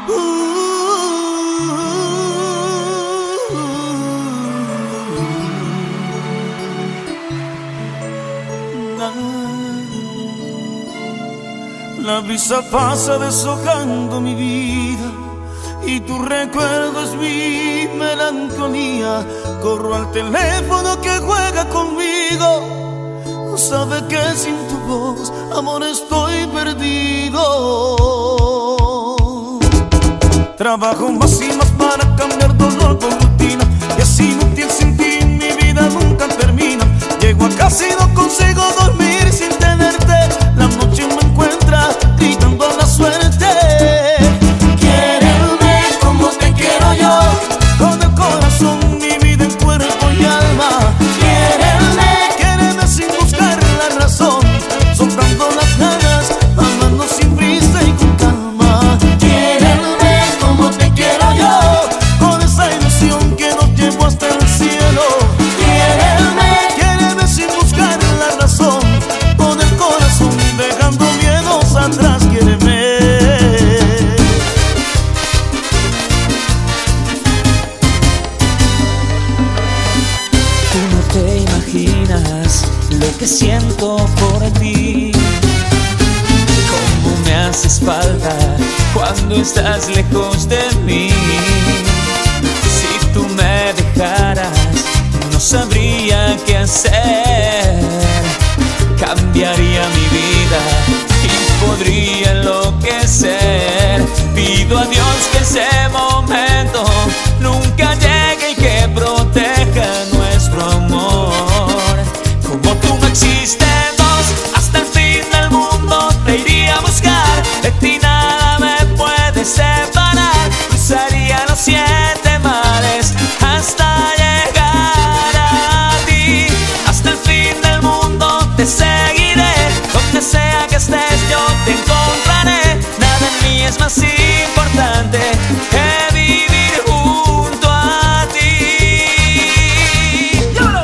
La brisa pasa deshojando mi vida y tu recuerdo es mi melancolía. Corro al teléfono que juega conmigo, sabe que sin tu voz, amor, estoy perdido. Trabajo más y más para cambiar dolor por rutina, y así inútil sin ti mi vida nunca termina. Llego a casa y no consigo dormir sin tenerte, la noche me encuentra gritando a la suerte. Quiéreme como te quiero yo, con el corazón, mi vida en cuerpo y alma. Quiéreme sin buscar la razón, soltando las ganas, amando sin prisa y con calma. Quiéreme como te quiero yo, con esa ilusión que nos llevó hasta el cielo. Quiéreme sin buscar la razón, con el corazón dejando miedos atrás. Quiéreme. Tú no te imaginas lo que siento por ti, cómo me haces falta cuando estás lejos de mí. Si tú me dejaras, no sabría qué hacer, cambiaría mi vida y podría enloquecer. Pido a Dios que ese momento nunca llegue y que proteja nuestro amor. Como tú no existemos, hasta el fin del mundo te iría a buscar. De ti nada me puede separar, cruzaría los 7 mares hasta llegar a ti. Hasta el fin del mundo te seguiré, donde sea que estés yo te encontraré. Nada en mí es más importante que vivir junto a ti. ¡Llévalo!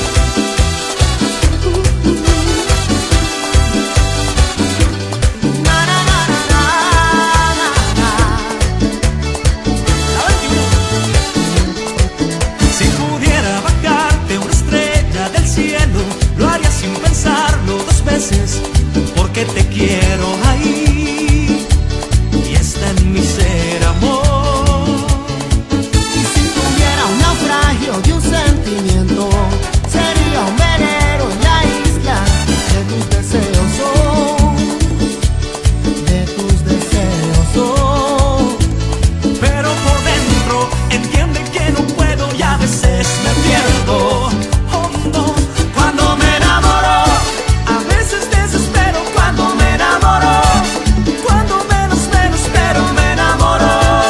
Si pudiera bajarte una estrella del cielo, lo haría sin pensarlo 2 veces, porque te quiero ahí y está en mi ser, amor. Y si tuviera un naufragio y un sentimiento, sería un velero en la isla de tus deseos son, de tus deseos son. Pero por dentro entiende que no puedo y a veces me pierdo hondo cuando me enamoro. A veces desespero cuando me enamoro, cuando menos pero me enamoro.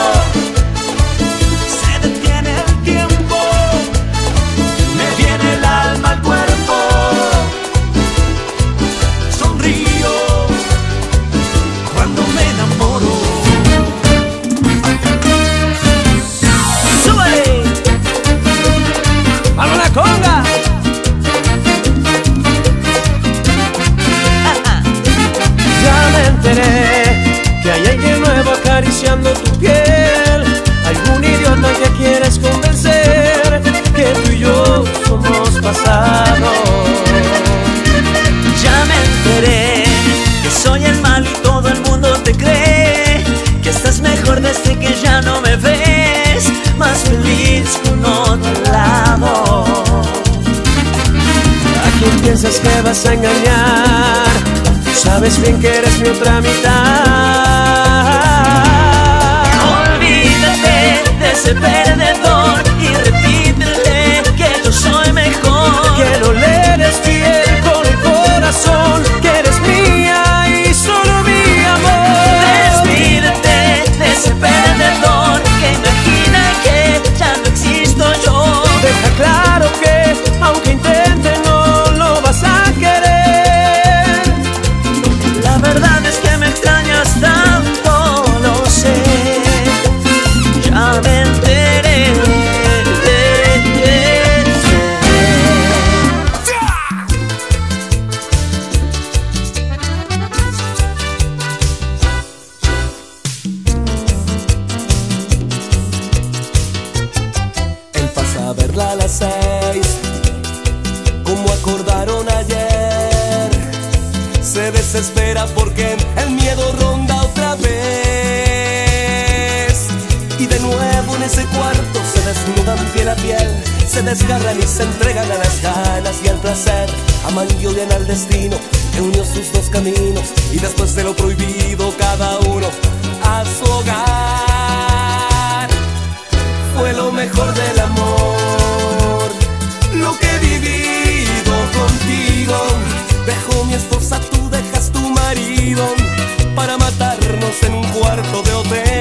Se detiene el tiempo, me viene el alma al cuerpo, sonrío cuando me enamoro. ¡Súbele! ¡Vamos la conga! Ya me enteré que hay alguien nuevo acariciando tu piel, algún idiota que quieres convencer que tú y yo somos pasado. Ya me enteré que soy el mal y todo el mundo te cree, que estás mejor desde que ya no me ves, más feliz con otro lado. ¿A quién piensas que vas a engañar? Sabes bien que eres mi otra mitad. Olvídate de ese perdedor y repítele que yo soy mejor, Que no le eres fiel con el corazón, que eres mía y solo mi amor. Despídete de ese perdedor que imagina que ya no existo yo. Deja claro que aunque intente no lo vas a querer. La verdad es que me extrañas tanto, lo sé. Ya me enteré. las 6, como acordaron ayer. Se desespera porque el miedo ronda otra vez. Y de nuevo en ese cuarto se desnudan piel a piel, se desgarran y se entregan a las ganas y al placer. Aman y odian al destino que unió sus dos caminos, y después de lo prohibido cada uno a su hogar. Fue lo mejor del amor, lo que he vivido contigo. Dejó mi esposa, tú dejas tu marido, para matarnos en un cuarto de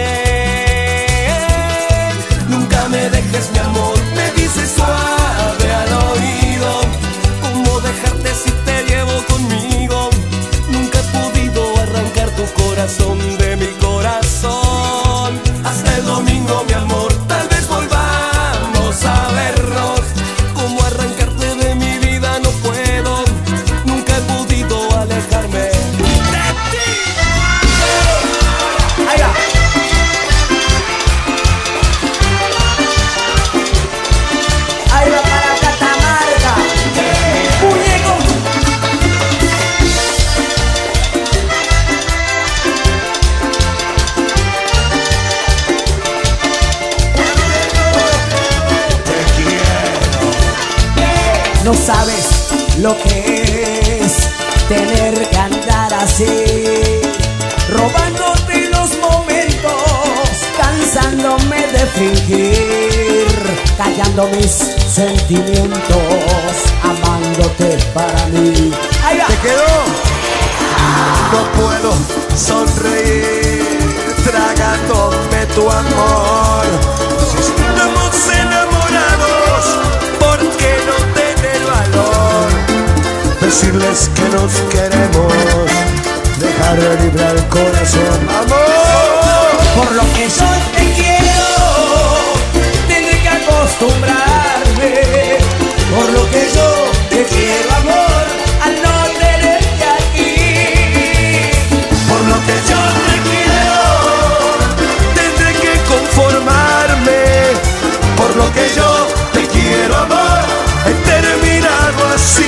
hotel. Nunca me dejes, mi amor, me dices suave al oído. ¿Cómo dejarte si te llevo conmigo? Nunca he podido arrancar tu corazón de mi corazón. Hasta el domingo, mi amor, tal vez volvamos a vernos. ¿Cómo arrancarte de mi vida? No puedo. Nunca he podido alejarme de ti. Ahí va. Ahí va para Catamarca. Muñeco. No sabes lo que es tener que andar así, robándote los momentos, cansándome de fingir, callando mis sentimientos, amándote para mí. Ahí va. ¿Te quedó? No puedo sonreír tragándome tu amor. Si estamos enamorados, ¿por qué no tener valor? Decirles que nos queremos, dejar libre al corazón. ¡Amor! Por lo que yo te quiero, tendré que acostumbrarme. Por lo que yo te quiero, amor, al no tenerte aquí. Por lo que yo te quiero, tendré que conformarme. Por lo que yo te quiero, amor, he terminado así.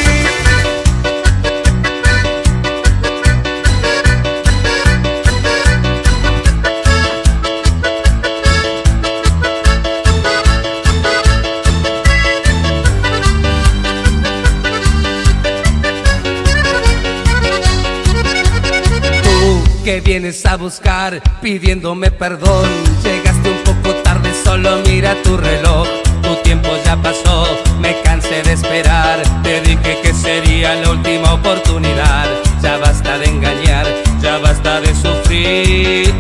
Que vienes a buscar pidiéndome perdón. Llegaste un poco tarde, solo mira tu reloj. Tu tiempo ya pasó, me cansé de esperar. Te dije que sería la última oportunidad. Ya basta de engañar, ya basta de sufrir.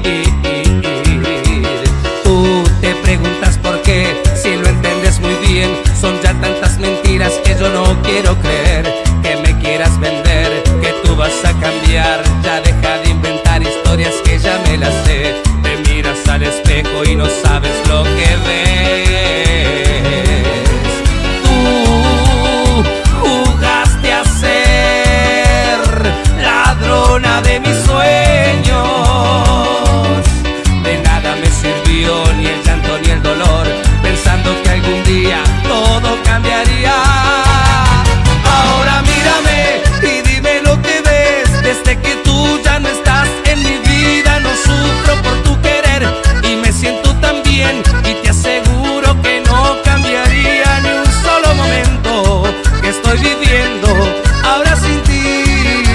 Tú te preguntas por qué, si lo entiendes muy bien. Son ya tantas mentiras que yo no quiero creer. Que me quieras vender, que tú vas a cambiar. Ya deja de inventar historias que ya me las sé. Te miras al espejo y no sabes lo que ves. Tú jugaste a ser ladrona de mis sueños. De nada me sirvió ni el llanto ni el dolor, pensando que algún día todo cambiaría. Ahora mírame y dime lo que ves. Desde que tú ya no estás en mi vida, no sufro por tu querer y me siento tan bien. Y te aseguro que no cambiaría ni un solo momento que estoy viviendo ahora sin ti.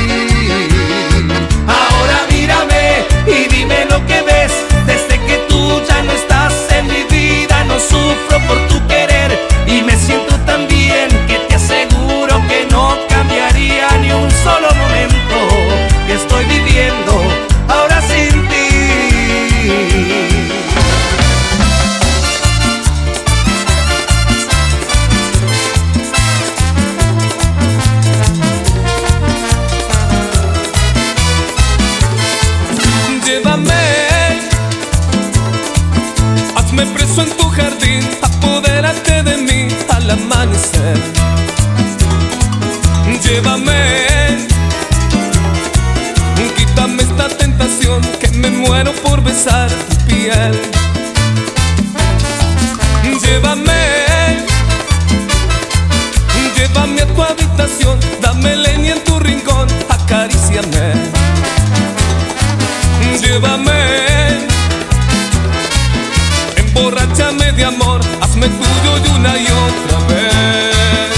Ahora mírame y dime lo que ves. Desde que tú ya no estás en mi vida, no sufro por tu querer y me siento tan bien que te aseguro que no cambiaría ni un solo momento que estoy viviendo ahora sin ti. Llévame, hazme preso en tu jardín, apodérate de mí al amanecer. Llévame, quítame esta tentación, que me muero por besar tu piel. Llévame, Llévame a tu habitación, dame leña en tu rincón, acaríciame. Llévame, emborráchame de amor, hazme tuyo y una y otra vez.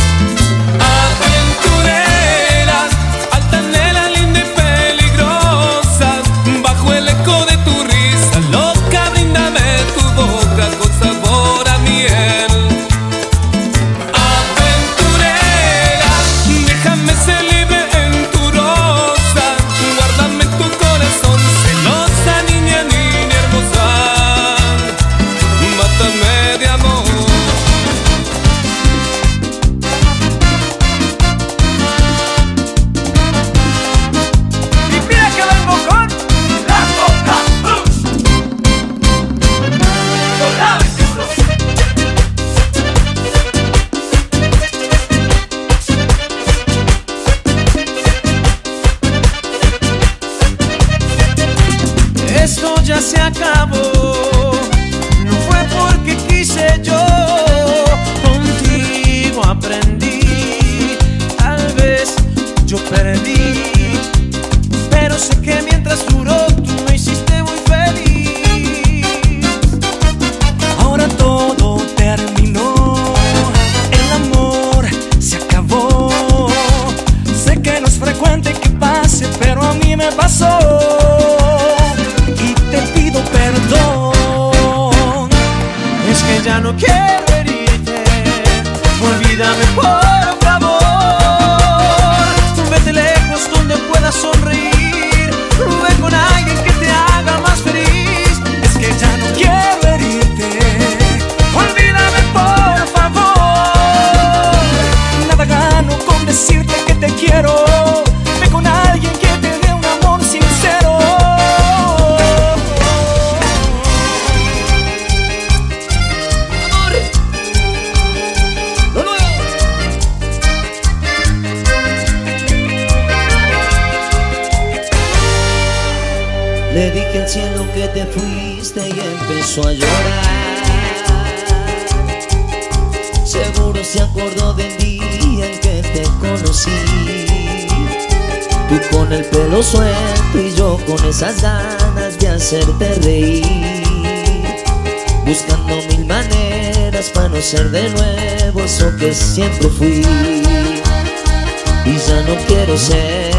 Aventurera, altanera, linda y peligrosa, bajo el eco de tu risa loca, bríndame tu boca con sabor a miel. Aventurera, déjame ser libre en tu rosa, guárdame en tu corazón, celosa niña, niña hermosa, mátame de amor. Y mira que vengo con la coca, con la 21. Esto ya se acabó, no fue porque quise yo, contigo aprendí, tal vez yo perdí, pero sé que mientras duró tú me hiciste muy feliz. Ahora todo terminó, el amor se acabó. Sé que no es frecuente que pase, pero a mí me pasó. Y te pido perdón. Es que ya no quiero herirte, olvídame por favor. Vete lejos donde puedas sonreír, ve con alguien que te haga más feliz. Es que ya no quiero herirte, olvídame por favor. Nada gano con decirte que te quiero. Ve con alguien que te dé un amor sincero. Lo nuevo. Le dije al cielo que te fuiste y empezó a llorar. Seguro se acordó del día en que te conocí. Tú con el pelo suelto y yo con esas ganas de hacerte reír, buscando mil maneras para no ser de nuevo eso que siempre fui. Y ya no quiero ser.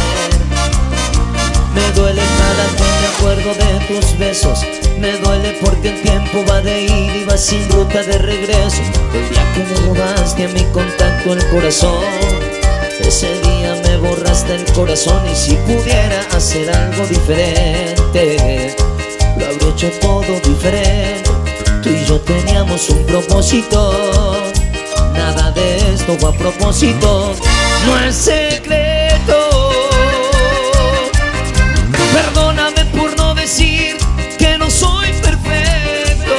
Me duele cada que me acuerdo de tus besos. Me duele porque el tiempo va de ida y va sin ruta de regreso. El día que me robaste a mi contacto el corazón, ese día me borraste el corazón. Y si pudiera hacer algo diferente, lo habría hecho todo diferente. Tú y yo teníamos un propósito, nada de esto fue a propósito. No es secreto. Perdóname por no decir que no soy perfecto.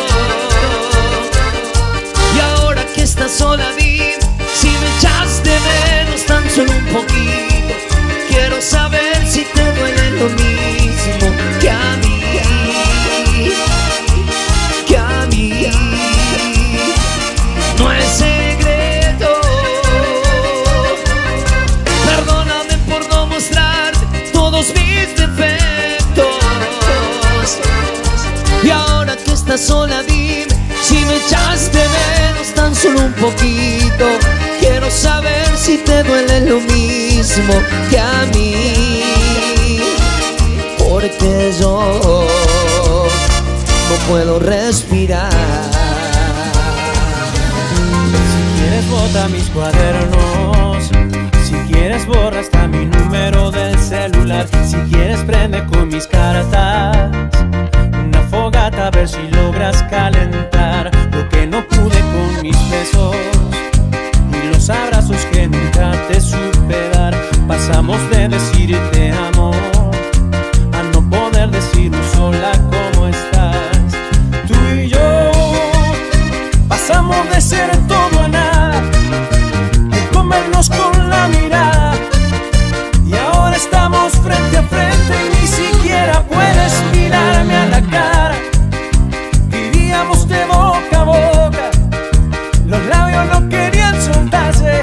Y ahora que estás sola, dime si me echas de menos tan solo un poquito. Quiero saber si te duele lo mismo que a mí, que a mí. No es secreto. Perdóname por no mostrarte todos mis defectos. Y ahora que estás sola, dime si me echaste menos tan solo un poquito. Quiero saber si te duele lo mismo que a mí, porque yo no puedo respirar. Si quieres bota mis cuadernos, si quieres borra hasta mi número del celular. Si quieres prende con mis cartas una fogata a ver si logras calentar lo que no pude con mis besos y los abrazos que nunca te supe dar. Pasamos de decir te amo a no poder decir sola cómo estás. Tú y yo pasamos de ser todo a nada, de comernos con la mirada, y ahora estamos frente a frente y ni siquiera puedes mirarme a la cara. Vivíamos de boca a boca, los labios no querían soltarse.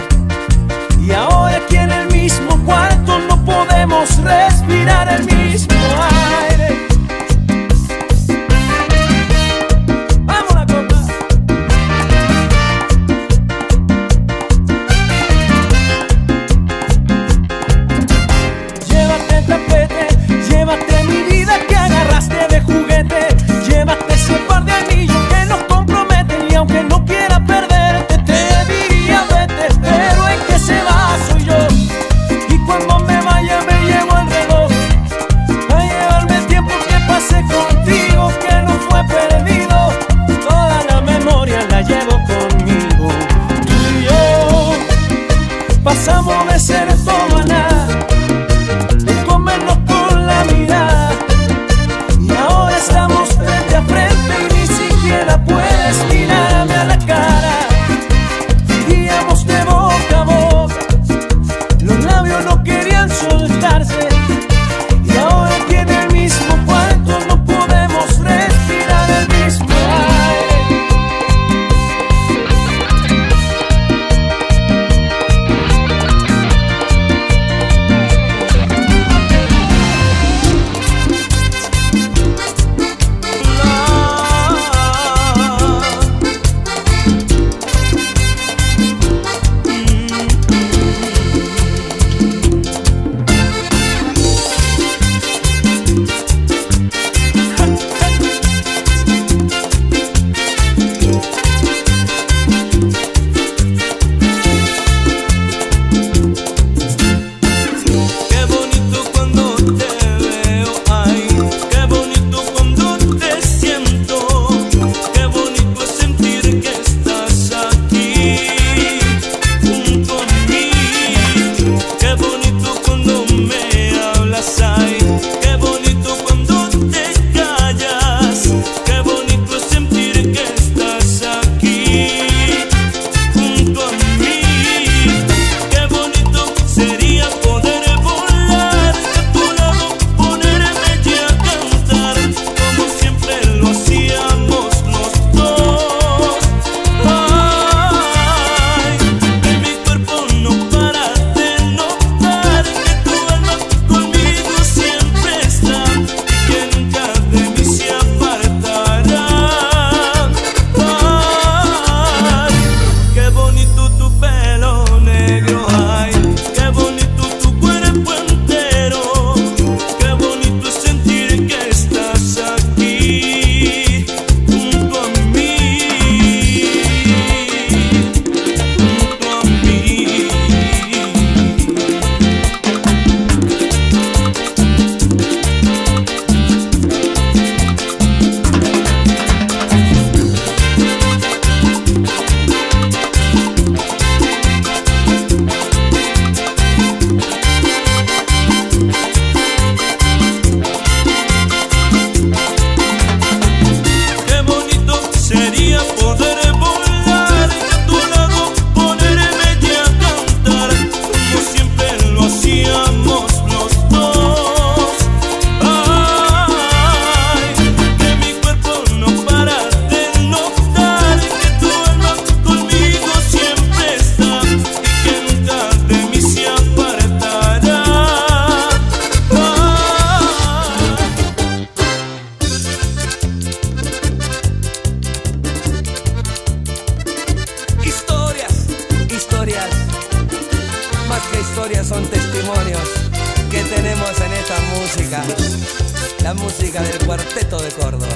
la música del Cuarteto de Córdoba.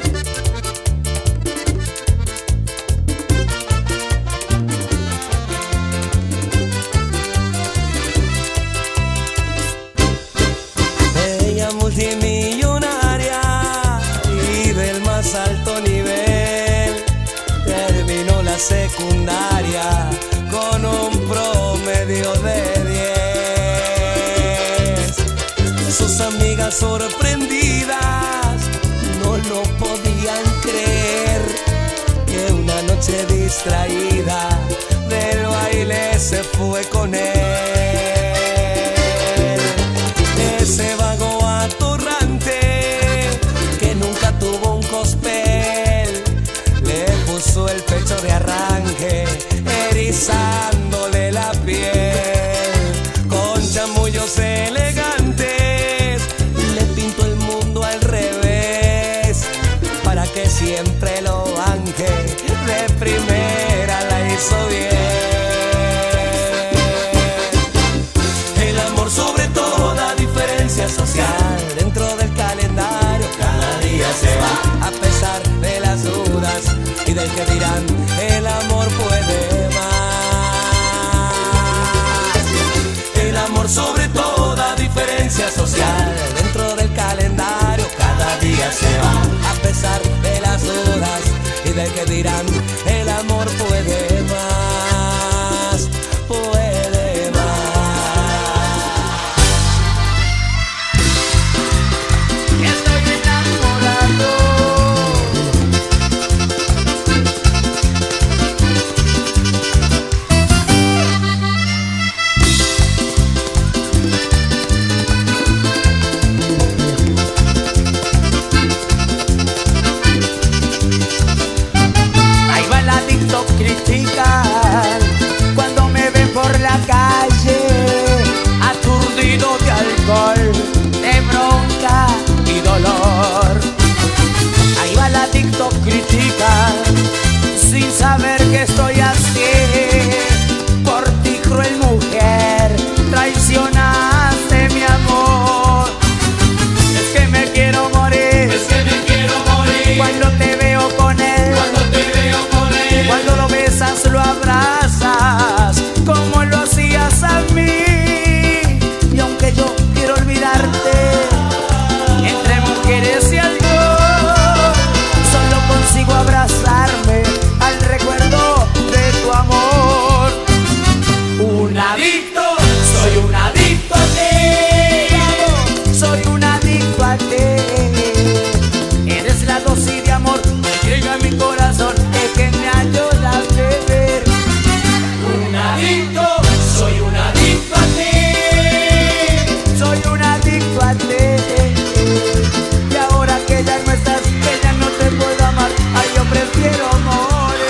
Ella multimillonaria y del más alto nivel, terminó la secundaria con un promedio de 10. Sus amigas sorprendidas no lo podían creer, que una noche distraída del baile se fue con él. Ese vago atorrante que nunca tuvo un cospel, le puso el pecho de arranque, erizándole la piel. Con chamullos elegantes le pintó el mundo al revés, para que siempre lo banque, de primera la hizo bien. El amor sobre toda diferencia social, dentro del calendario cada día se va, a pesar de las dudas y del que dirán, el amor puede más. El amor sobre toda diferencia social, dentro del calendario cada día se va, a pesar de las dudas y del que dirán, el amor puede más, puede más. Estoy enamorado. Ahí va la TikTok criticar cuando me ven por la calle, aturdido de alcohol, de bronca y dolor. Ahí va la TikTok criticar sin saber que estoy así. Por ti, cruel mujer, traicionaste mi amor. Es que me quiero morir, Es que me quiero morir cuando te veo con él. cuando te veo con él. Cuando lo besas, lo abrazas, como lo hacías a mí. Y aunque yo quiero olvidarte, entre mujeres y alcohol, solo consigo abrazarme al recuerdo de tu amor. Un adicto, soy un adicto a ti. Soy un adicto a ti. Eres la dosis de amor que llega a mi corazón, que me ayuda a beber. Un adicto, soy un adicto a ti. Soy un adicto a ti. Y ahora que ya no estás, que ya no te puedo amar, ay, yo prefiero morir.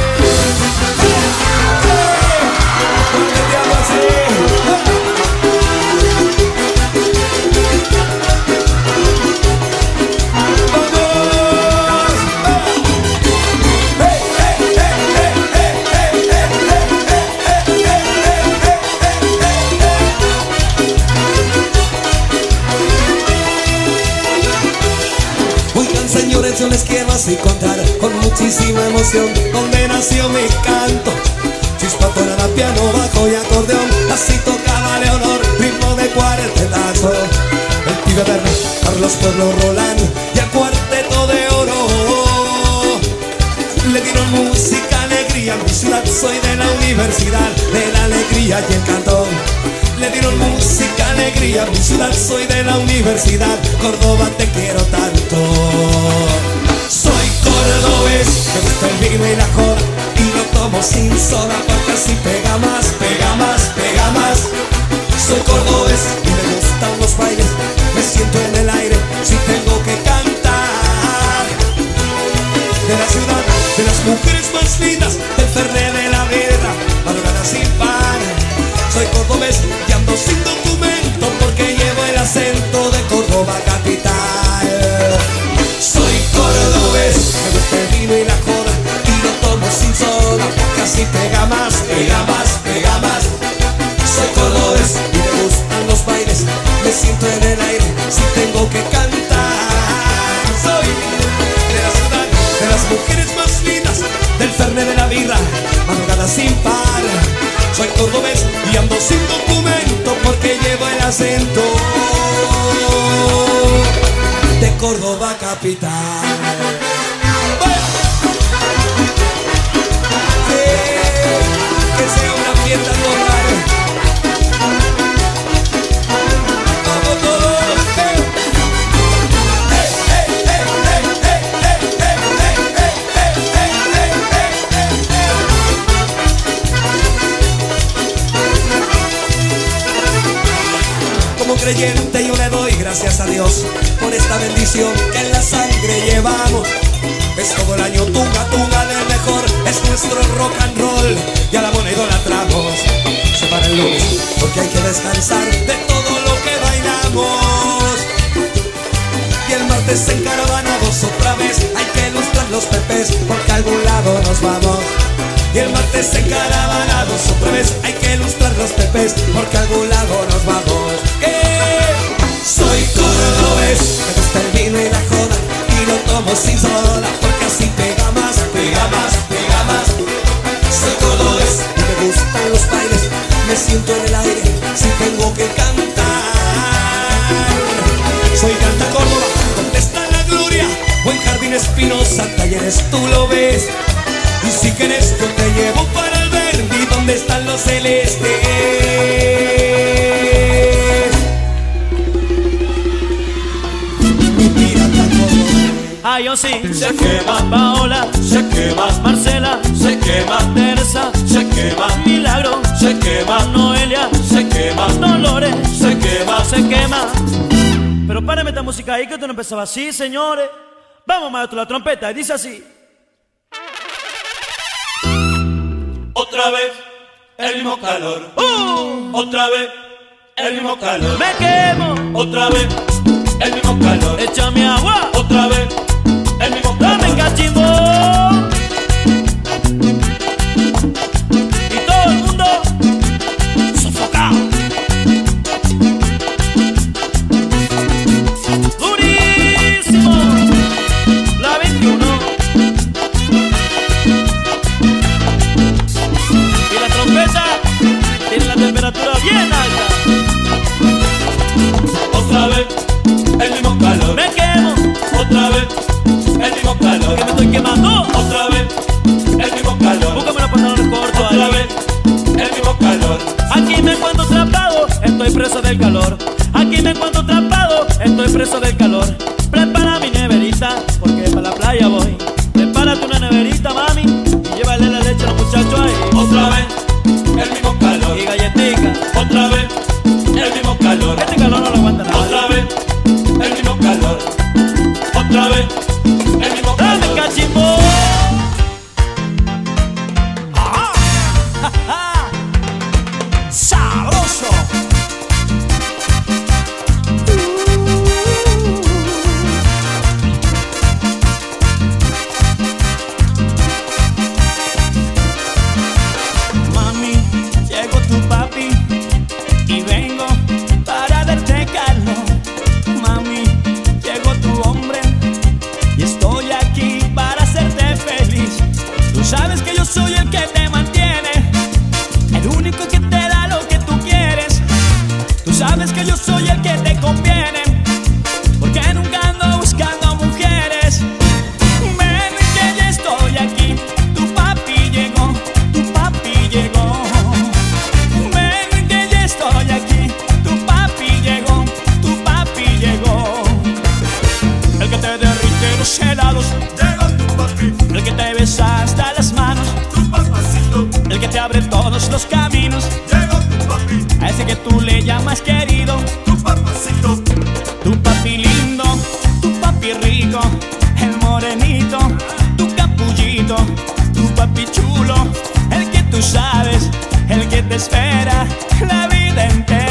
Oigan, señores, yo les quiero así contar con muchísima emoción dónde nació mi canto. Chispa, tonada, piano, bajo y acordeón, así tocaba Leonor, ritmo de cuartetazo. El pibe Verne, Carlos Pueblo, Roland y el Cuarteto de Oro le dieron música, alegría, mi ciudad, soy de la universidad de la alegría y el cantón. Le dieron música, alegría, mi ciudad, soy de la universidad, Córdoba, te quiero tanto. Soy cordobés, me gusta el vino y la joda, y lo tomo sin soda, porque así pega más, pega más, pega más. Soy cordobés y me gustan los bailes, me siento en el aire si tengo que cantar. De la ciudad, de las mujeres más lindas, del Fernet, de la birra, madrugada sin pan. Soy cordobés y ando sin documento, porque llevo el acento de Córdoba capital. Soy cordobés, me gusta el vino y la joda, y lo tomo sin soda, casi pega más, pega más, pega más. Soy cordobés y me gustan los bailes, tierra, madrugada sin par. Soy cordobés y ando sin documento porque llevo el acento de Córdoba capital. Que sea una fiesta total. Vamos todos. Como creyente yo le doy gracias a Dios por esta bendición que en la sangre llevamos. Es todo el año tunga, tunga del mejor, es nuestro rock and roll y a la moneda idolatramos. Se para el lunes porque hay que descansar de todo lo que bailamos. Y el martes encaravanados otra vez hay que ilustrar los pepes porque a algún lado nos vamos. Y el martes encaravanados otra vez hay que ilustrar los pepes porque a algún lado nos vamos. Soy cordobés, me gusta el vino y la joda y lo tomo sin soda porque así pega más, pega más, pega más. Soy cordobés y me gustan los bailes, me siento en el aire si tengo que cantar. Soy Canta Córdoba, donde está la gloria, buen Jardín Espinosa, Talleres tú lo ves. Y si quieres yo te llevo para el Verdi, donde están los celestes. Ah, yo sí, se quema Paola, se quema Marcela, se quema Teresa, se quema Milagro, se quema Noelia, se quema Dolores, se quema. Pero párame esta música ahí que esto no empezaba así, señores. Vamos, maestro, la trompeta, y dice así. Otra vez el mismo calor. Otra vez el mismo calor. Me quemo. Otra vez el mismo calor. Échame agua. Otra vez el mismo calor. Dame cachimbo. Y todo el mundo sofocado. Durísimo. La 21. Y la trompeta tiene la temperatura bien alta. Otra vez el mismo calor. Me quemo. Otra vez el mismo calor. Que me estoy quemando. Otra vez el mismo calor. Búscame los pantalones cortos. Otra ahí. vez el mismo calor. Aquí me encuentro atrapado, estoy preso del calor. Aquí me encuentro atrapado, estoy preso del calor. Prepara mi neverita, porque para la playa voy. Prepárate una neverita, mami, y llévale la leche a los muchachos ahí. Otra vez el mismo calor. Y galletica. Otra vez el mismo calor. Este calor no lo aguanta nada. Otra vez el mismo calor. Otra vez el mismo calor. ¡Dame cachimbo! ¡Sabroso! Mami, llegó tu papi y vengo para darte calor. Mami, llegó tu hombre y estoy aquí para hacerte feliz. Tú sabes que yo soy el que te mantiene, el único que te da lo que tú quieres. Tú sabes que yo soy el que te conviene, porque nunca ando buscando mujeres. Ven que ya estoy aquí, tu papi llegó, tu papi llegó. Ven que ya estoy aquí, tu papi llegó, tu papi llegó. El que te derrite los helados, llegó tu papi. El que te besa hasta las manos, tu papacito. El que te abre todos los caminos, llegó tu papi. A ese que tú le llamas querido, tu papacito. Tu papi lindo, tu papi rico, el morenito, tu capullito, tu papi chulo, el que tú sabes, el que te espera la vida entera.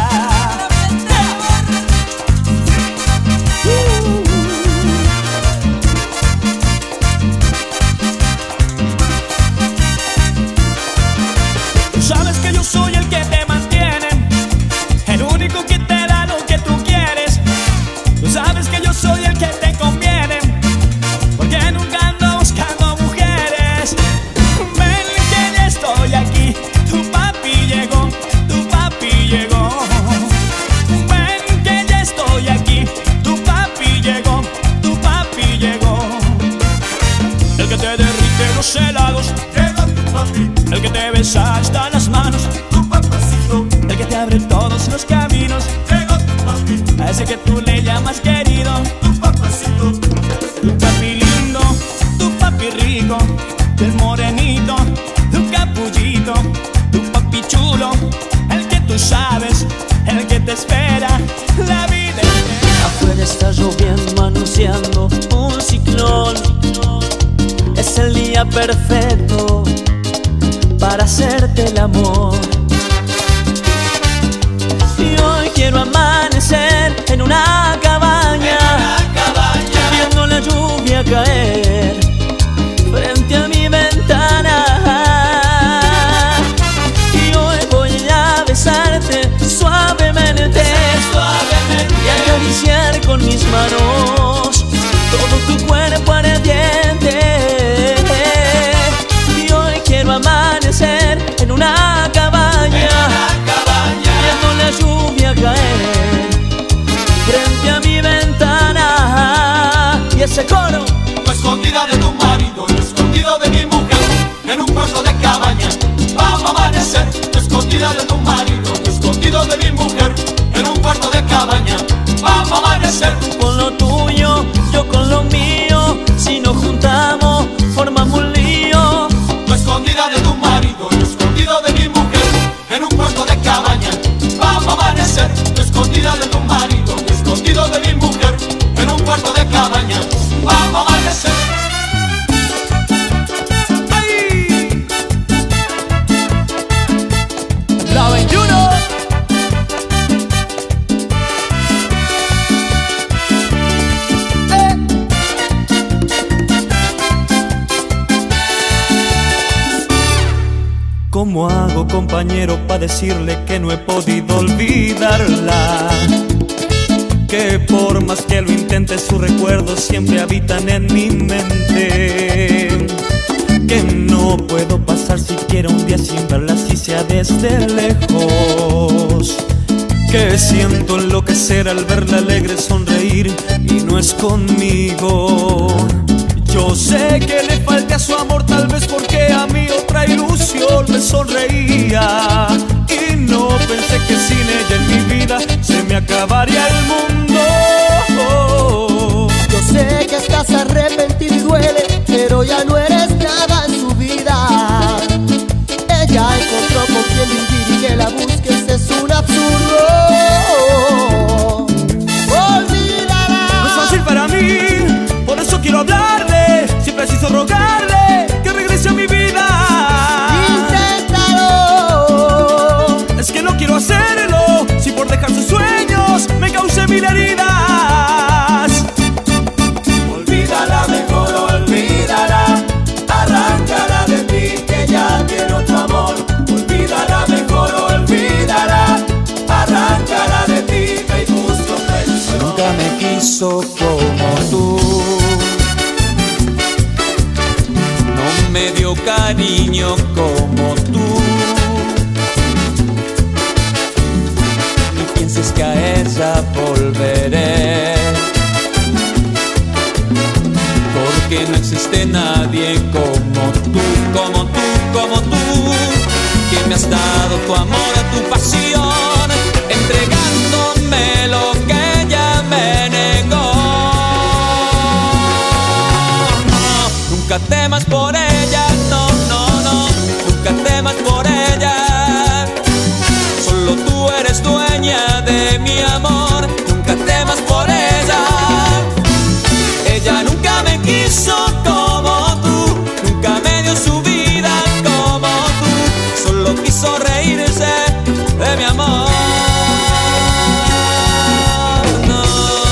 Tú sabes que yo soy el que te mantiene, el único que te da lo que tú quieres. Tú sabes que yo soy el que te conviene, porque nunca ando buscando mujeres. Ven los helados. Llega tu papi, El que te besa hasta las manos. tu papacito. El que te abre todos los caminos. Llega tu papi, A ese que tú le llamas querido. tu papacito. Tu papi lindo, tu papi rico, el morenito, tu capullito, tu papi chulo, el que tú sabes, el que te espera la vida entera. Afuera está lloviendo, anunciando un ciclón. Es el día perfecto para hacerte el amor. Y hoy quiero amanecer en una cabaña, viendo la lluvia caer frente a mi ventana. Y hoy voy a besarte suavemente y acariciar con mis manos todo tu cuerpo ardiente. Y hoy quiero amanecer en una cabaña, viendo la lluvia caer frente a mi ventana. Y ese coro, Tú escondida de tu marido, yo escondido de mi mujer, en un cuarto de cabaña, vamos a amanecer. Tú escondida de tu marido, yo escondido de mi mujer, en un cuarto de cabaña, vamos a amanecer. con lo tuyo, yo con lo mío. Si nos juntamos, formamos un lío. Tú escondida de tu marido, yo escondido de mi mujer, en un cuarto de cabaña, vamos a amanecer. Tú escondida de tu marido, yo escondido de mi mujer, en un cuarto de cabaña, vamos a amanecer. ¡Ay! La 21. ¿Cómo hago, compañero, para decirle que no he podido olvidarla? Que por más que lo intente, sus recuerdos siempre habitan en mi mente. Que no puedo pasar siquiera un día sin verla, si sea desde lejos. Que siento enloquecer al verla alegre sonreír y no es conmigo. Yo sé que le falta su amor, tal vez porque a mí otra ilusión me sonreía. Y no pensé que sin ella en mi vida se me acabaría el mundo. Yo sé que estás arrepentido y duele, pero ya no eres nada en su vida. Ella encontró con quien vivir y que la busques es un absurdo. Olvídala. No es fácil para mí, por eso quiero hablarle. Si preciso rogarle que regrese a mi vida. Inténtalo. Es que no quiero hacerlo, si por dejar sus sueños me cause mil heridas. Olvídala, mejor olvídala, arráncala de ti que ya tiene otro amor. Olvídala, mejor olvídala, arráncala de ti, ve y busca otra ilusión. nunca me quiso como tú. No me dio cariño como tú. Ni pienses que a ella volveré, porque no existe nadie como tú, como tú, como tú, que me has dado tu amor, tu pasión, entregándome lo que ella me negó. No, nunca temas por ella, no, no, no, nunca temas por ella. Solo tú eres dueña de mi amor, nunca temas por ella. Ella nunca me quiso como tú, nunca me dio su vida como tú, solo quiso reírse de mi amor. No.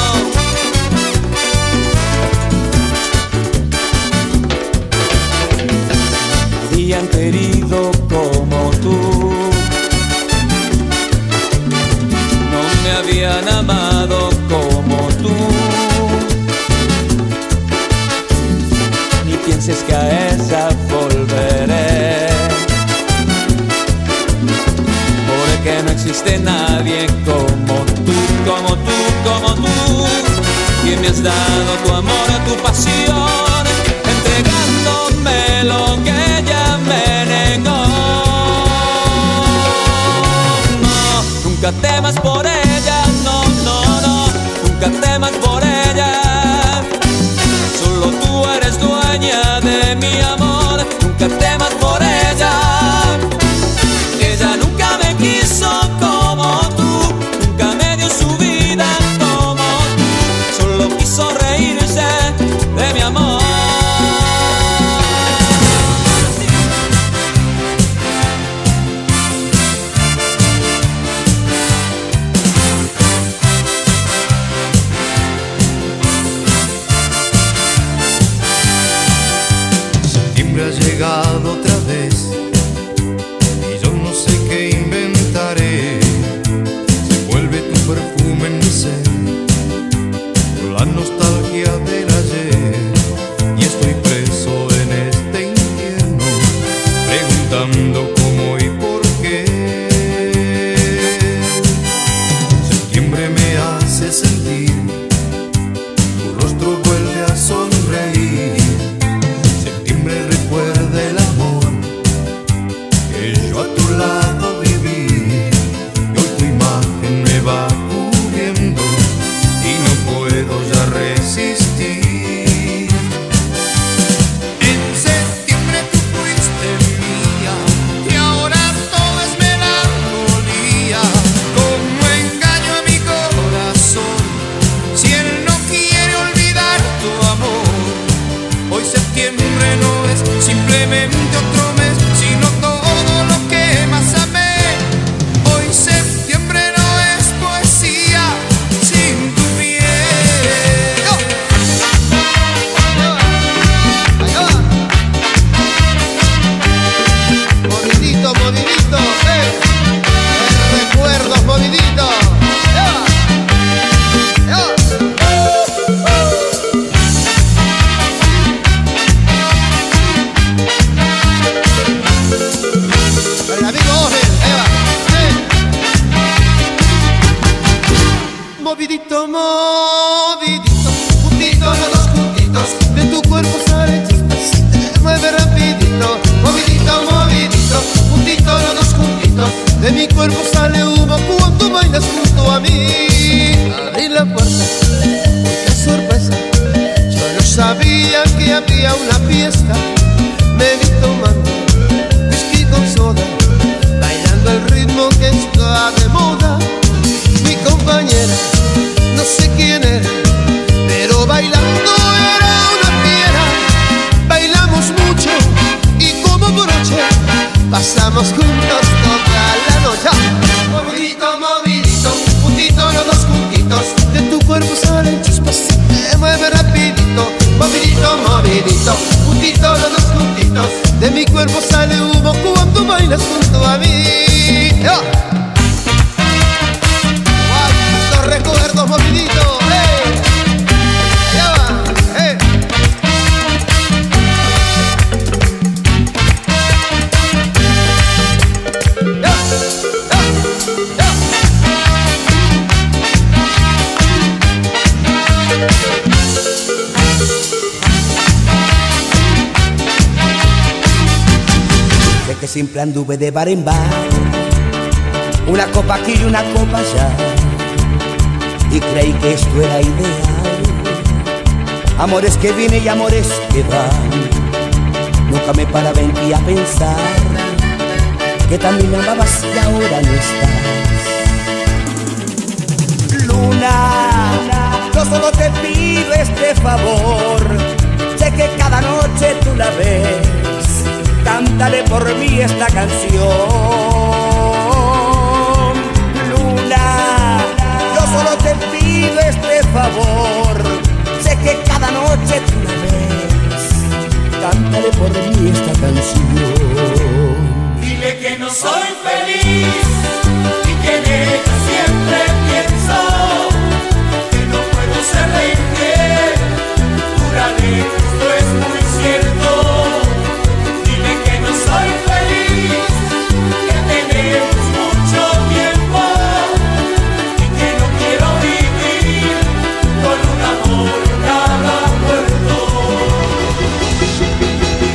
Nadie han querido como tú, no me habían amado como tú. Pienses que a ella volveré, porque no existe nadie como tú, como tú, como tú, que me has dado tu amor, tu pasión, entregando dándome lo que ella me negó. No, nunca temas por ella, no, no, no, nunca temas por ella. Solo tú eres dueña de mi amor, nunca temas por ella. Ella nunca me quiso como tú, nunca me dio su vida como tú, solo quiso reírse de mi amor. Septiembre ha llegado otra vez y yo no sé qué inventaré. Se vuelve tu perfume en mi ser, con la nostalgia del ayer, y estoy preso en este infierno, preguntando cómo y por qué. Septiembre me hace sentir, tu rostro vuelve a sonreír. Septiembre recuerda el amor que yo a tu lado viví, y hoy tu imagen me va cubriendo y no puedo ya resistir. En septiembre tú fuiste mía y ahora todo es melancolía. Como engaño a mi corazón si él no quiere olvidar tu amor. Hoy septiembre no es simplemente otro mes, sino todo lo que más amé. Hoy septiembre no es poesía sin tu piel. Movidito, movidito, recuerdos, movidito. El amigo Ogel, Eva. Movidito, movidito, juntito, los dos juntitos, de tu cuerpo sale chispas, te mueve rapidito. Movidito, movidito, juntito, los dos juntitos, de mi cuerpo sale humo cuando bailas junto a mí. Abrí la puerta, qué sorpresa, yo no sabía que había una fiesta. Me vi tomando whisky con soda, bailando el ritmo que está de moda. Mi compañera, no sé quién era, pero bailando era una fiera. Bailamos mucho y como broche pasamos juntos toda la noche. Movidito, movidito, juntito, los dos juntitos, de tu cuerpo salen chispas, te mueve rapidito. Movidito, movidito, juntito, los dos juntitos, de mi cuerpo sale humo cuando bailas junto a mí. ¡Cuántos recuerdos, movidito! ¡Allá va! De que siempre anduve de bar en bar, una copa aquí y una copa allá, y creí que esto era ideal. Amores que vienen y amores que van, nunca me paraba en ti a pensar que también me amabas y ahora no estás. Luna, yo solo te pido este favor, sé que cada noche tú la ves, cántale por mí esta canción. Luna, yo solo te pido este favor, sé que cada noche tú la ves, cántale por mí esta canción. Dile que no soy feliz y que en ella siempre pienso, que no puedo serle infiel. Júrale que esto es muy cierto. Dile que no soy feliz, que tenemos mucho tiempo y que no quiero vivir con un amor que haga muerto.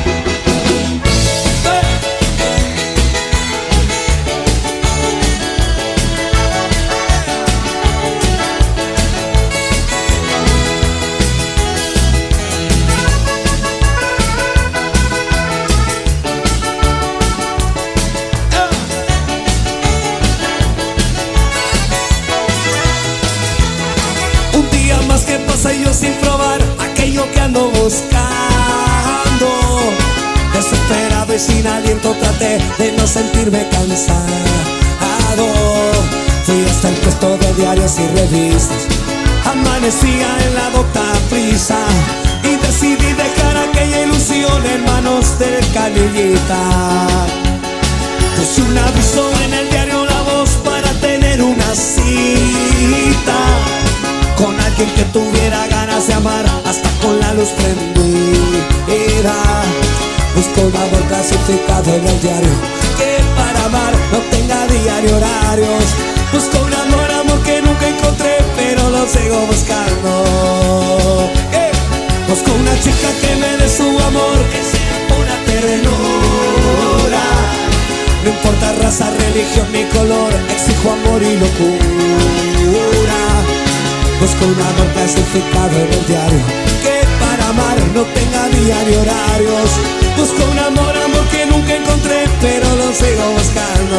que ando buscando. Desesperado y sin aliento traté de no sentirme cansado. Fui hasta el puesto de diarios y revistas, amanecía en la docta prisa, y decidí dejar aquella ilusión en manos del canillita. Puse un aviso en el diario La Voz para tener una cita con alguien que tuviera ganas de amar hasta con la luz prendida. Busco un amor clasificado en el diario que para amar no tenga día ni horarios. Busco un amor que nunca encontré, pero lo sigo buscando. Busco una chica que me dé su amor, que sea pura ternura. No importa raza, religión ni color, exijo amor y locura. Busco un amor clasificado en el diario que para amar no tenga día ni horarios. Busco un amor que nunca encontré, pero lo sigo buscando.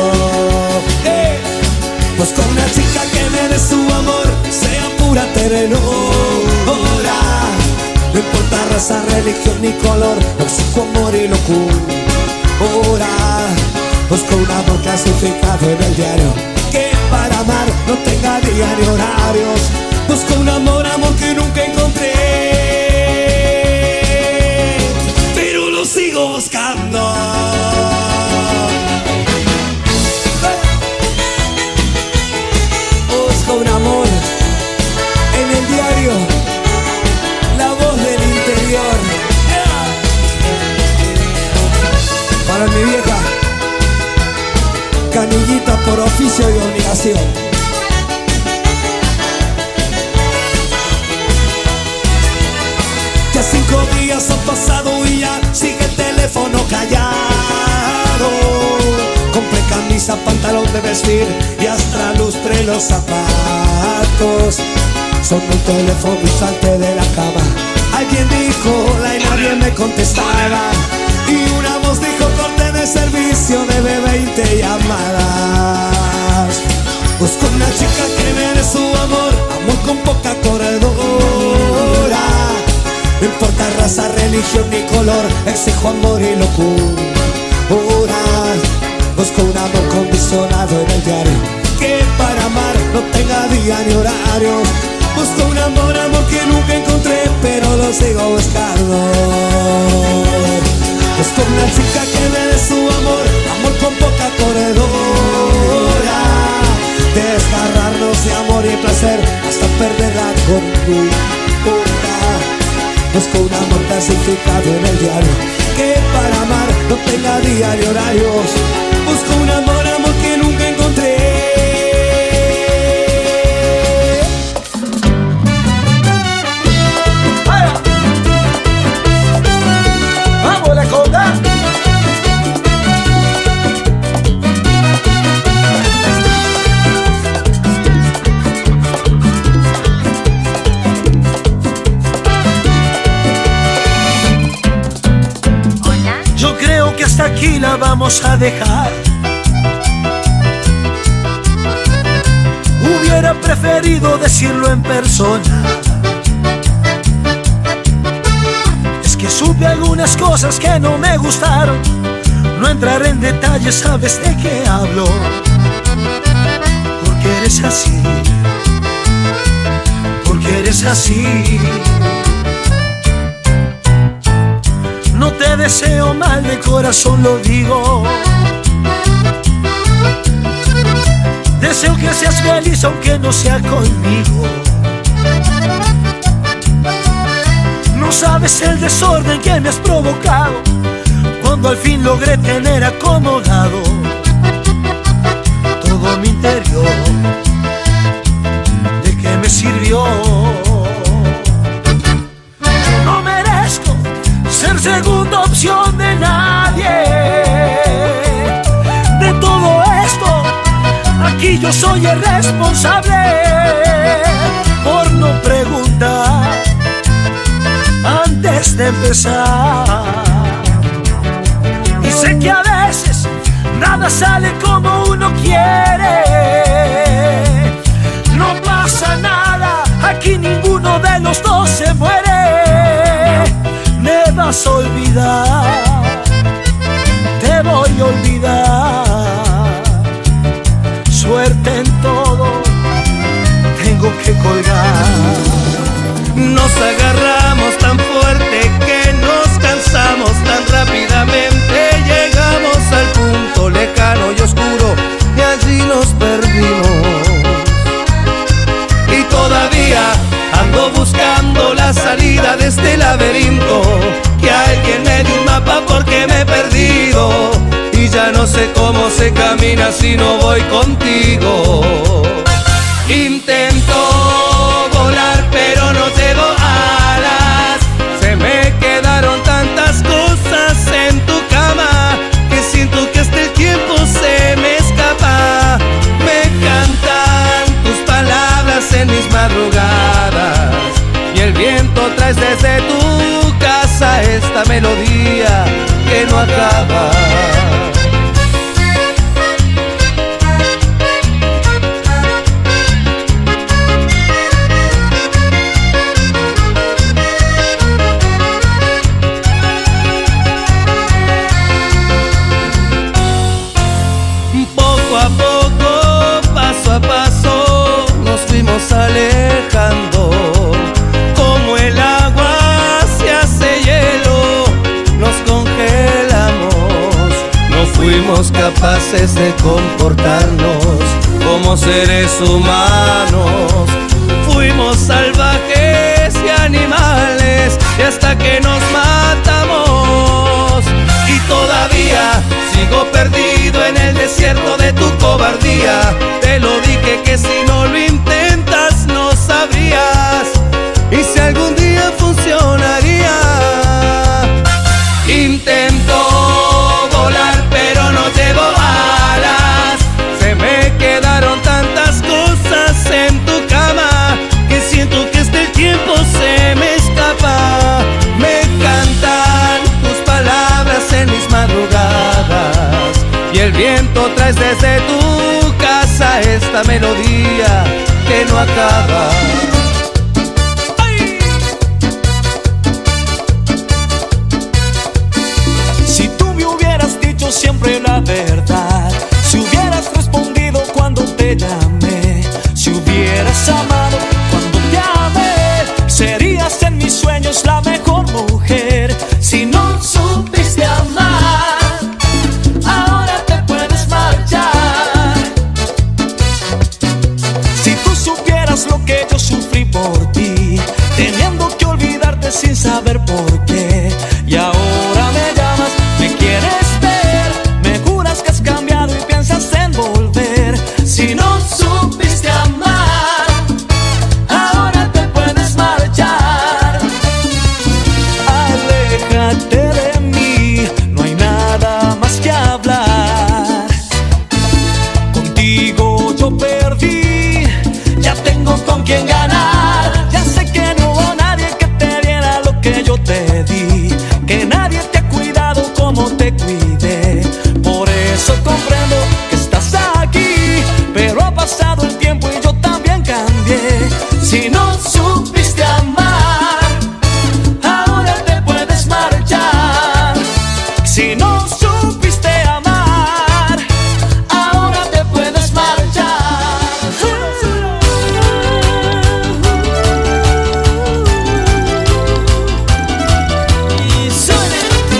Busco una chica que me dé su amor, sea pura ternura. No importa raza, religión ni color, exijo amor y locura. Busco un amor clasificado en el diario que para amar no tenga día ni horarios. Busco un amor que nunca encontré, pero lo sigo buscando. Busco un amor en el diario La Voz del Interior. Para mi vieja Canillita, por oficio y obligación. Ya 5 días han pasado y ya sigue el teléfono callado. Compré camisa, pantalón de vestir y hasta lustré los zapatos. Sonó el teléfono y salté de la cama. Alguien dijo hola y nadie me contestaba. Y una voz dijo corte de servicio, debe 20 llamadas. Busco una chica que me dé su amor con poca corredora. No importa raza, religión ni color, exijo amor y locura. Busco un amor condicionado en el diario que para amar no tenga día ni horarios. Busco un amor que nunca encontré, pero lo sigo buscando. Busco una chica que me dé su amor con poca corredora. Desgarrarnos de amor y placer hasta perder la cordura. Busco un amor clasificado en el diario que para amar no tenga día ni horarios. Busco un amor que nunca encontré. ¡Vamos, la conga! Yo creo que hasta aquí la vamos a dejar. Hubiera preferido decirlo en persona. Es que supe algunas cosas que no me gustaron. No entraré en detalles, sabes de qué hablo. Porque eres así. Porque eres así. No te deseo mal, de corazón lo digo. Deseo que seas feliz aunque no sea conmigo. No sabes el desorden que me has provocado cuando al fin logré tener acomodado todo mi interior. ¿De qué me sirvió? No merezco ser segunda opción de nadie. De todo esto, aquí yo soy el responsable por no preguntar antes de empezar. Y sé que a veces nada sale como uno quiere. No pasa nada, aquí ninguno de los dos se muere. de este laberinto, que alguien me dé un mapa porque me he perdido y ya no sé cómo se camina si no voy contigo. Intento volar pero no tengo alas, se me quedaron tantas cosas en tu cama que siento que hasta el tiempo se me escapa. Me cantan tus palabras en mis madrugadas y el viento traes desde tu casa esta melodía que no acaba. Poco a poco, paso a paso, nos fuimos alejando. Como el agua se hace hielo, nos congelamos. No fuimos capaces de comportarnos como seres humanos. Fuimos salvajes y animales y hasta que nos matamos. Y todavía sigo perdido en el desierto de tu cobardía. Te lo dije que si no lo intentas no sabrías y si algún día funcionaría. Intento volar pero no llevo alas, se me quedaron tantas cosas en tu cama que siento que hasta el tiempo se me escapa. Me cantan tus palabras en mis madrugadas y el viento traes desde tu casa esta melodía que no acaba. Si tú me hubieras dicho siempre la verdad, si hubieras respondido cuando te llamé, si hubieras amado cuando te amé, serías en mis sueños la mejor mujer. Si no supiste amar, ahora te puedes marchar. Si tú supieras lo que yo sufrí por ti, teniendo que olvidarte sin saber por qué, y ahora me llamas, me quieres ver, me juras que has cambiado y piensas en volver. Si no supiste amar, ahora te puedes marchar. Aléjate de mí, no hay nada más que hablar. Contigo yo perdí, ya tengo con quién ganar. Ya sé que no hubo nadie que te diera lo que yo te di, que nadie te ha cuidado como te cuidé. Por eso comprendo que estás aquí, pero ha pasado el tiempo y yo también cambié. Si no supiste amar, ahora te puedes marchar. Si no supiste amar, ahora te puedes marchar. Y suena.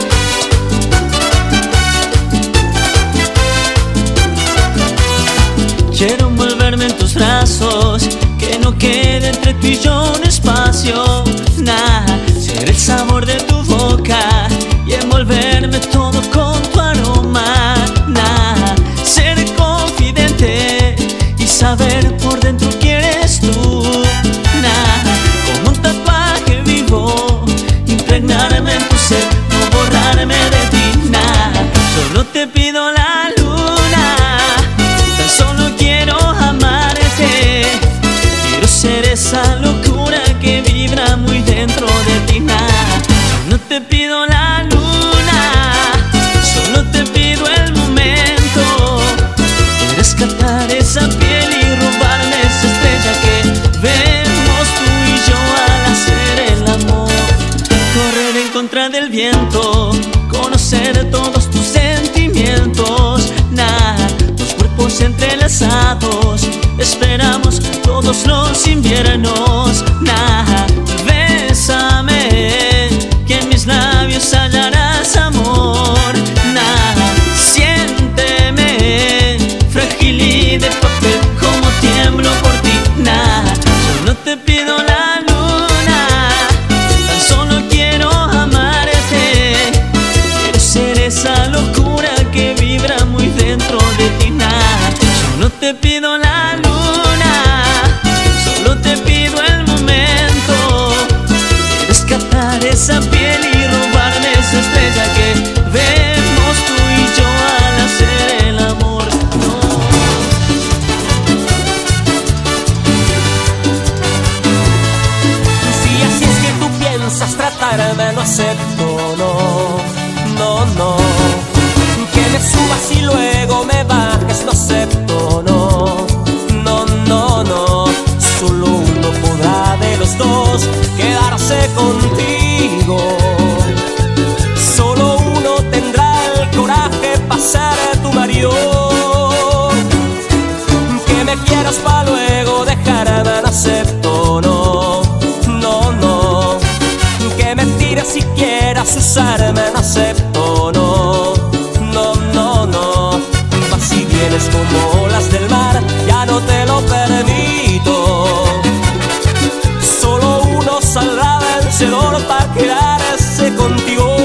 Quiero envolverme en tus brazos, que no quede entre tú y yo un espacio. Nah, ser el sabor de tu boca y envolverme todo con tu aroma. Nah, ser confidente y saber por dentro quién eres tú. Nah, como un tatuaje vivo, impregnarme en tu ser, no borrarme de ti. Nah, solo te pido la luna, tan solo quiero amarte. Quiero ser esa locura que vibra muy dentro de ti. Nah, no te pido la luna, solo te pido el momento de rescatar esa piel y robarme esa estrella que vemos tú y yo al hacer el amor. Correr en contra del viento, conocer todos tus sentimientos. Nah, los cuerpos entrelazados, esperamos todos los inviernos. Nah, bésame, que en mis labios hallarás amor. Nah, siénteme, frágil y de papel, como tiemblo por ti. Nah, solo te pido la luna, tan solo te pido la luna, solo te pido el momento de rescatar esa piel y robarme esa estrella que vemos tú y yo al hacer el amor. No. Si así es que tú piensas tratarme, no acepto, no, no, no. Que me subas y luego me bajes, no acepto, no, no, no, no. Solo uno podrá de los dos quedarse contigo. Solo uno tendrá el coraje para ser tu marido. Que me quieras para luego dejarme, no acepto, no, no, no. Que me tires si quieras usarme, no acepto, no, no, no, no. Vas y vienes como olas del mar, ya no te lo permito. Solo uno saldrá vencedor para quedarse contigo.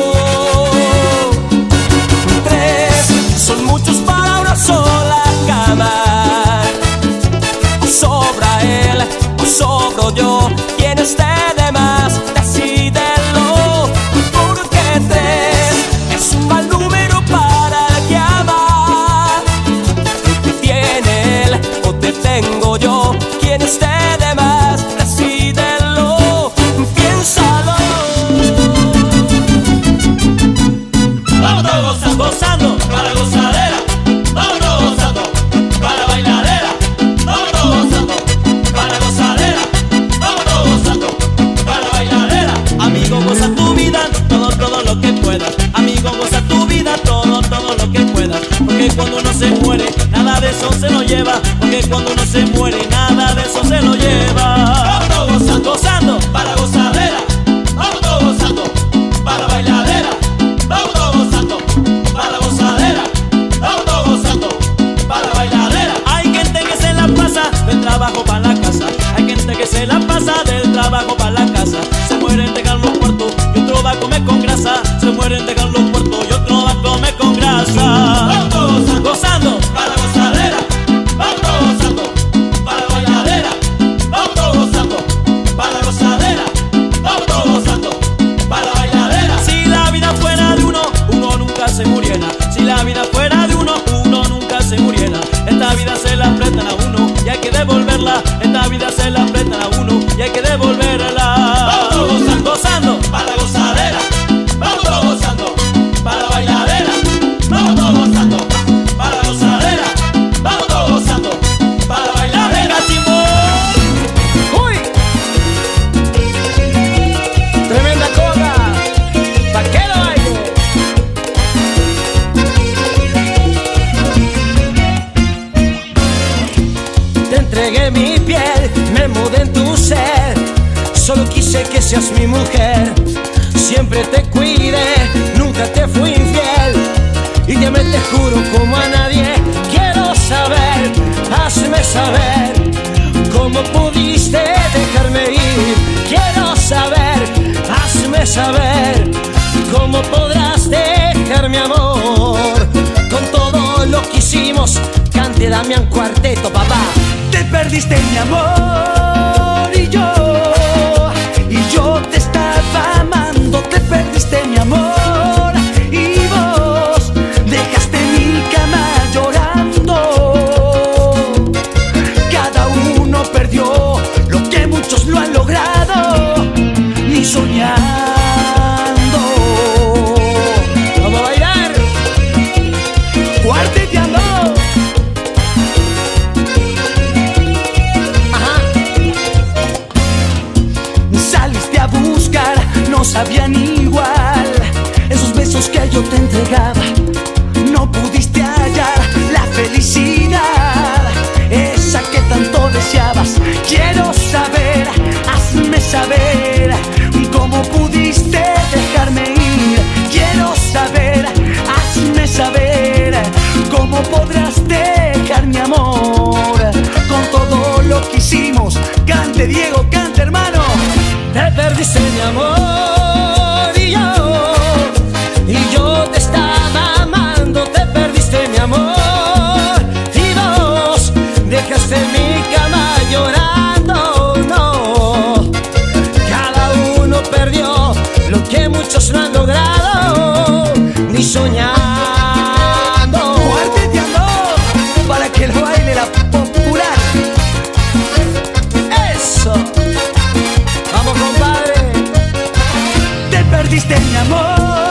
Tres son muchos para una sola cama. O sobra él, o sobro yo, quien esté de más, decídelo. Porque tres es un mal número para el que ama. Te tiene él o te tengo yo, quien esté de más, decídelo. Piénsalo. Vámonos gozando para gozadera, vámonos gozando para bailadera, vámonos gozando para gozadera, vámonos gozando para bailadera. Amigo, goza tu vida, todo lo que puedas. Amigo, goza tu vida, todo lo que puedas. Porque cuando uno se muere, nada de eso se lo lleva. Porque cuando uno se muere, nada de eso se lo lleva. Vámonos gozando para gozadera, vámonos gozando para bailadera, vámonos gozando para gozadera, vámonos gozando para bailadera. Hay gente que se la pasa del trabajo para la casa. Hay gente que se la pasa del trabajo para la casa. Se mueren, dejan los muertos y otro va a comer con grasa. Se mueren, dejan los muertos y otro va a comer con grasa. Vámonos Gozando para gozadera, vámonos gozando para bailadera, vámonos gozando para gozadera, vámonos gozando para bailadera. Si la vida fuera de uno, uno nunca se muriera. Si la vida fuera de uno, uno nunca se muriera. Esta vida se la prestan a uno y hay que devolverla. Esta vida se la prestan a uno y hay que devolverla. Vámonos Gozando para gozadera, vámonos gozando para bailadera, vámonos gozando para gozadera, vámonos gozando para bailadera. Cachimbo. ¡Uy! Tremenda cola, pa' que lo baile. Te entregué mi piel, me mudé en tu ser. Solo quise que seas mi mujer. Siempre te cuidé, nunca te fui infiel. Y ya me te juro como a nadie. Quiero saber, hazme saber cómo pudiste dejarme ir. Quiero saber, hazme saber cómo podrás dejar mi amor. Con todo lo que hicimos, cante Damián Cuarteto, papá. Te perdiste mi amor y yo te estaba amando. Te perdiste mi amor y vos dejaste mi cama llorando. Cada uno perdió lo que muchos lo han logrado, ni soñando. Vamos a bailar. Cuarteteando. Saliste a buscar, no sabían igual esos besos que yo te entregaba. No pudiste hallar la felicidad, esa que tanto deseabas. Quiero saber, hazme saber cómo pudiste dejarme ir. Quiero saber, hazme saber cómo podrás dejar mi amor. Con todo lo que hicimos, cante Diego, cante hermano. Te perdiste mi amor y yo te estaba amando. Te perdiste mi amor y vos perdiste mi amor.